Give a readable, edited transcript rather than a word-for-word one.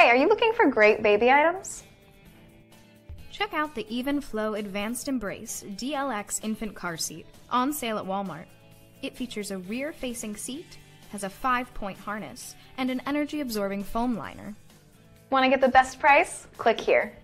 Hey, are you looking for great baby items? Check out the Evenflo Advanced Embrace DLX infant car seat, on sale at Walmart. It features a rear-facing seat, has a 5-point harness, and an energy-absorbing foam liner. Want to get the best price? Click here.